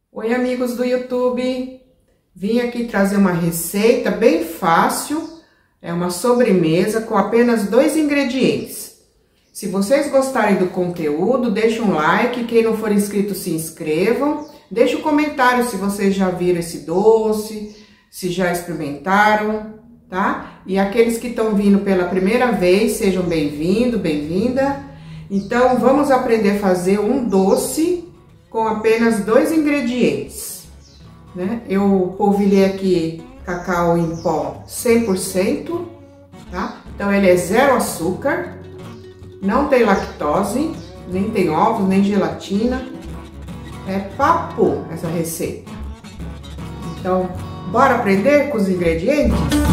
Oi, amigos do YouTube! Vim aqui trazer uma receita bem fácil, é uma sobremesa com apenas 2 ingredientes. Se vocês gostarem do conteúdo, deixa um like, quem não for inscrito se inscrevam, deixa um comentário se vocês já viram esse doce, se já experimentaram, tá? E aqueles que estão vindo pela primeira vez, sejam bem-vindos, bem-vinda. Então, vamos aprender a fazer um doce com apenas 2 ingredientes, né? Eu polvilhei aqui cacau em pó 100%, tá? Então, ele é 0 açúcar, não tem lactose, nem tem ovos, nem gelatina. É papo essa receita. Então, bora aprender com os ingredientes?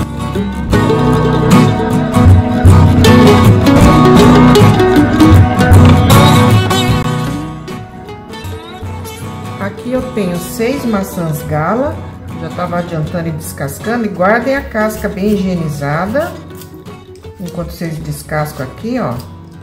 Aqui eu tenho 6 maçãs gala, já estava adiantando e descascando, e guardem a casca bem higienizada, enquanto vocês descascam aqui, ó.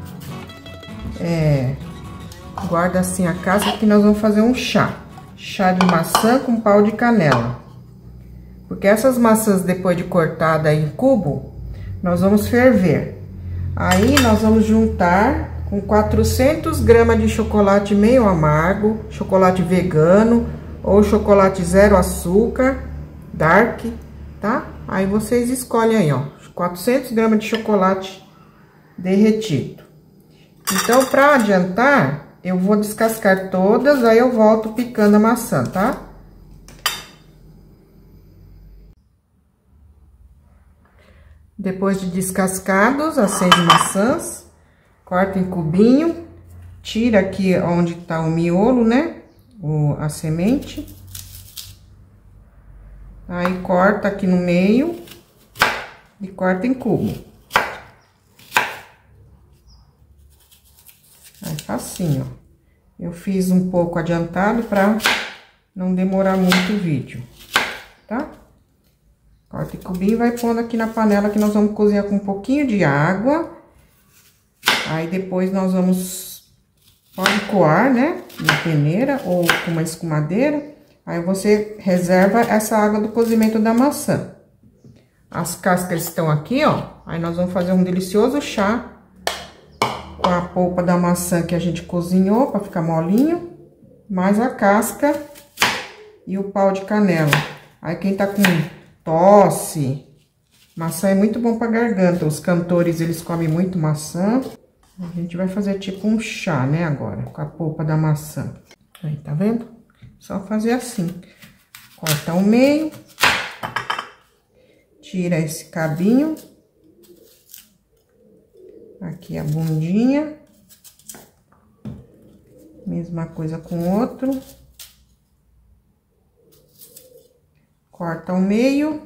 Guarda assim a casca que nós vamos fazer um chá de maçã com pau de canela. Porque essas maçãs, depois de cortada em cubo, nós vamos ferver. Aí nós vamos juntar com 400 gramas de chocolate meio amargo, chocolate vegano ou chocolate 0 açúcar, dark, tá? Aí vocês escolhem aí, ó, 400 gramas de chocolate derretido. Então, para adiantar, eu vou descascar todas, aí eu volto picando a maçã, tá? Depois de descascados as 6 maçãs, corta em cubinho, tira aqui onde tá o miolo, né? A semente. Aí, corta aqui no meio e corta em cubo. Aí, facinho, ó. Eu fiz um pouco adiantado pra não demorar muito o vídeo, tá? Corta em cubinho e vai pondo aqui na panela que nós vamos cozinhar com um pouquinho de água. Aí, depois nós vamos... Pode coar, né? Na peneira ou com uma escumadeira. Aí, você reserva essa água do cozimento da maçã. As cascas estão aqui, ó. Aí, nós vamos fazer um delicioso chá com a polpa da maçã que a gente cozinhou para ficar molinho, mais a casca e o pau de canela. Aí, quem tá com tosse, maçã é muito bom para garganta. Os cantores, eles comem muito maçã. A gente vai fazer tipo um chá, né, agora, com a polpa da maçã. Aí, tá vendo? Só fazer assim. Corta ao meio. Tira esse cabinho. Aqui a bundinha. Mesma coisa com o outro. Corta ao meio.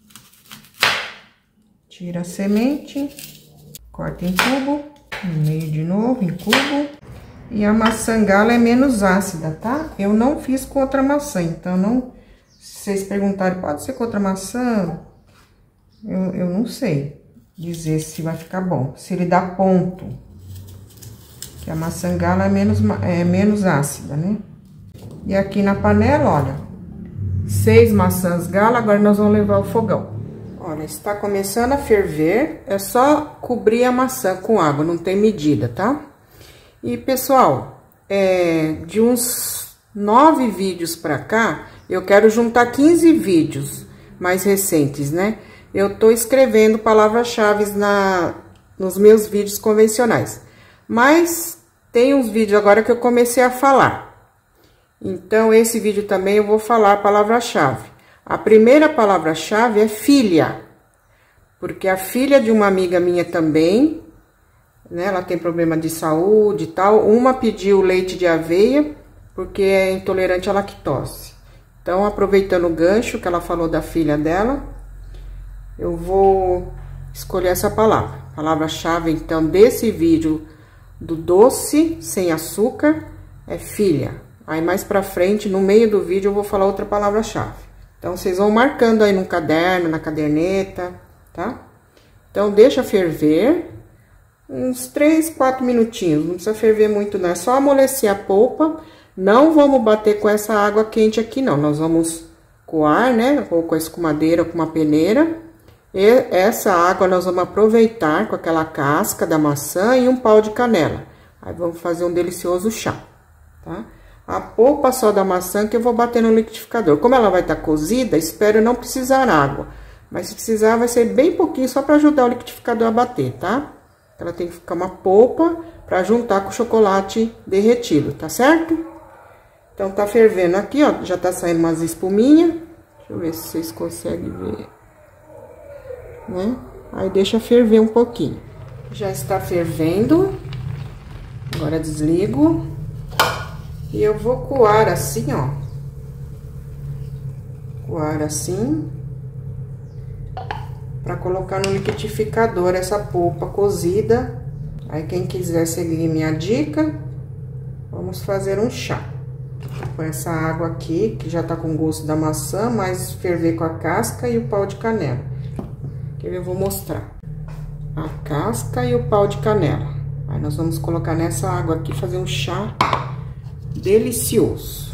Tira a semente. Corta em cubo. No meio de novo, em cubo. E a maçã gala é menos ácida, tá? Eu não fiz com outra maçã, então não... Se vocês perguntarem, pode ser com outra maçã? Eu não sei dizer se vai ficar bom. Se ele dá ponto. Que a maçã gala é menos ácida, né? E aqui na panela, olha, 6 maçãs gala, agora nós vamos levar ao fogão. Olha, está começando a ferver, é só cobrir a maçã com água, não tem medida, tá? E, pessoal, de uns 9 vídeos pra cá, eu quero juntar 15 vídeos mais recentes, né? Eu tô escrevendo palavras-chave nos meus vídeos convencionais. Mas tem uns vídeos agora que eu comecei a falar. Então, esse vídeo também eu vou falar a palavra-chave. A primeira palavra-chave é filha, porque a filha de uma amiga minha também, né, ela tem problema de saúde e tal. Uma pediu leite de aveia, porque é intolerante à lactose. Então, aproveitando o gancho que ela falou da filha dela, eu vou escolher essa palavra. Palavra-chave, então, desse vídeo do doce sem açúcar é filha. Aí, mais pra frente, no meio do vídeo, eu vou falar outra palavra-chave. Então, vocês vão marcando aí no caderno, na caderneta, tá? Então, deixa ferver uns 3, 4 minutinhos. Não precisa ferver muito, não. É só amolecer a polpa Não vamos bater com essa água quente aqui, não. Nós vamos coar, né? Ou com a escumadeira ou com uma peneira. E essa água nós vamos aproveitar com aquela casca da maçã e um pau de canela. Aí vamos fazer um delicioso chá, tá? A polpa só da maçã que eu vou bater no liquidificador. Como ela vai estar cozida, espero não precisar água. Mas se precisar, vai ser bem pouquinho, só para ajudar o liquidificador a bater, tá? Ela tem que ficar uma polpa para juntar com o chocolate derretido, tá certo? Então, tá fervendo aqui, ó, já tá saindo umas espuminhas. Deixa eu ver se vocês conseguem ver, né? Aí, deixa ferver um pouquinho. Já está fervendo. Agora, desligo. E eu vou coar assim, ó. Coar assim. Pra colocar no liquidificador essa polpa cozida. Aí, quem quiser seguir minha dica, vamos fazer um chá. Com essa água aqui, que já tá com gosto da maçã, mas ferver com a casca e o pau de canela. Que eu vou mostrar. A casca e o pau de canela. Aí, nós vamos colocar nessa água aqui, fazer um chá delicioso.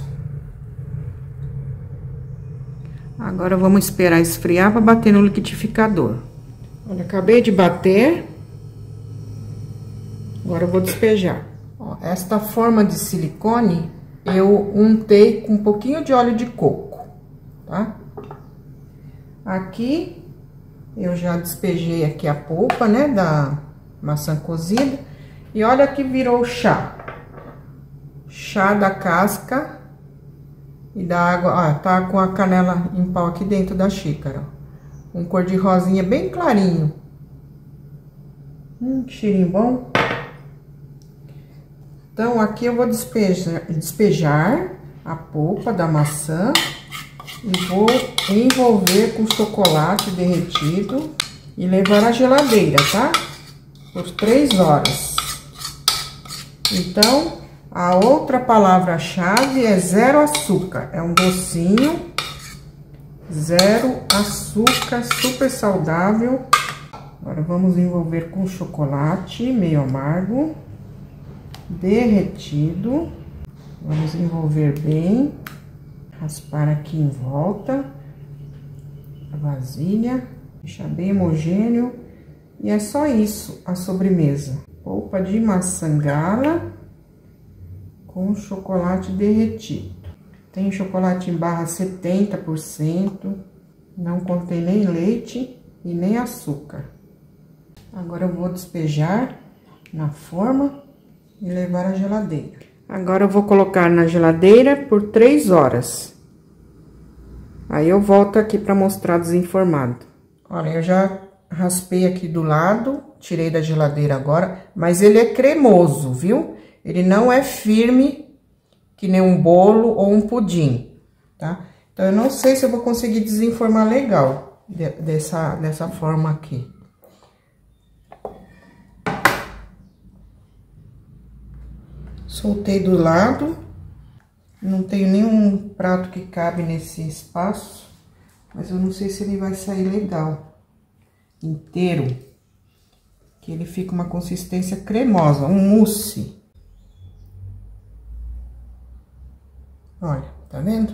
Agora, vamos esperar esfriar para bater no liquidificador. Olha, acabei de bater. Agora, eu vou despejar. Ó, esta forma de silicone, eu untei com um pouquinho de óleo de coco, tá? Aqui, eu já despejei aqui a polpa, né, da maçã cozida. E olha que virou chá. Chá da casca e da água, ó, tá com a canela em pau aqui dentro da xícara, ó. Um cor de rosinha bem clarinho. Que cheirinho bom. Então, aqui eu vou despejar a polpa da maçã e vou envolver com chocolate derretido e levar à geladeira, tá? Por 3 horas. Então, a outra palavra-chave é 0 açúcar. É um docinho, 0 açúcar, super saudável. Agora, vamos envolver com chocolate meio amargo, derretido. Vamos envolver bem, raspar aqui em volta a vasilha, deixar bem homogêneo. E é só isso, a sobremesa. Polpa de maçã gala com chocolate derretido. Tem chocolate em barra 70%, não contém nem leite e nem açúcar. Agora eu vou despejar na forma e levar à geladeira. Agora eu vou colocar na geladeira por 3 horas. Aí eu volto aqui para mostrar desenformado. Olha, eu já raspei aqui do lado, tirei da geladeira agora, mas ele é cremoso, viu? Ele não é firme, que nem um bolo ou um pudim, tá? Então, eu não sei se eu vou conseguir desenformar legal dessa forma aqui. Soltei do lado. Não tenho nenhum prato que cabe nesse espaço, mas eu não sei se ele vai sair legal, inteiro. Que ele fica uma consistência cremosa, um mousse. Olha, tá vendo?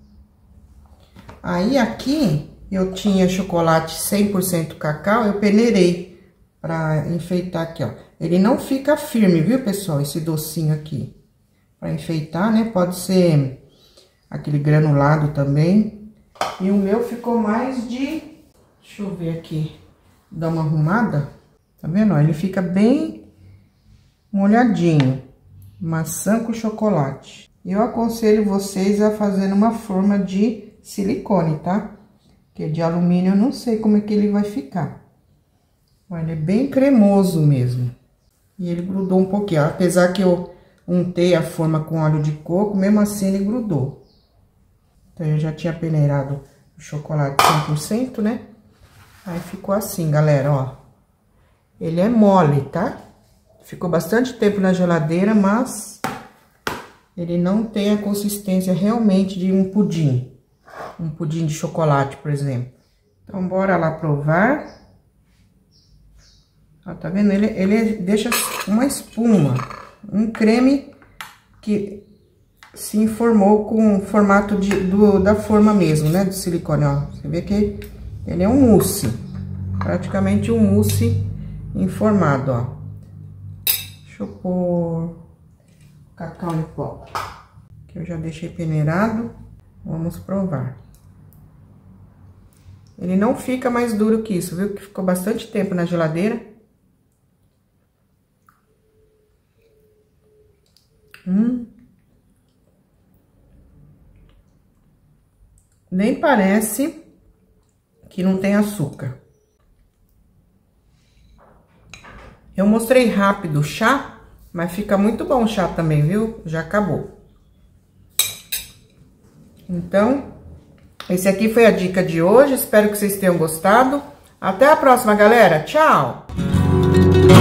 Aí, aqui, eu tinha chocolate 100% cacau, eu peneirei pra enfeitar aqui, ó. Ele não fica firme, viu, pessoal? Esse docinho aqui. Pra enfeitar, né? Pode ser aquele granulado também. E o meu ficou mais de... Deixa eu ver aqui. Dar uma arrumada. Tá vendo? Ó, ele fica bem molhadinho. Maçã com chocolate. Eu aconselho vocês a fazer numa forma de silicone, tá? Porque de alumínio eu não sei como é que ele vai ficar. Olha, ele é bem cremoso mesmo. E ele grudou um pouquinho, ó. Apesar que eu untei a forma com óleo de coco, mesmo assim ele grudou. Então, eu já tinha peneirado o chocolate 100%, né? Aí, ficou assim, galera, ó. Ele é mole, tá? Ficou bastante tempo na geladeira, mas ele não tem a consistência realmente de um pudim. Um pudim de chocolate, por exemplo. Então, bora lá provar. Ó, tá vendo? Ele deixa uma espuma. Um creme que se informou com o formato da forma mesmo, né? Do silicone, ó. Você vê que ele é um mousse. Praticamente um mousse informado, ó. Deixa eu pôr cacau em pó, que eu já deixei peneirado. Vamos provar. Ele não fica mais duro que isso, viu? Que ficou bastante tempo na geladeira. Nem parece que não tem açúcar. Eu mostrei rápido o chá, mas fica muito bom o chá também, viu? Já acabou. Então, esse aqui foi a dica de hoje. Espero que vocês tenham gostado. Até a próxima, galera. Tchau!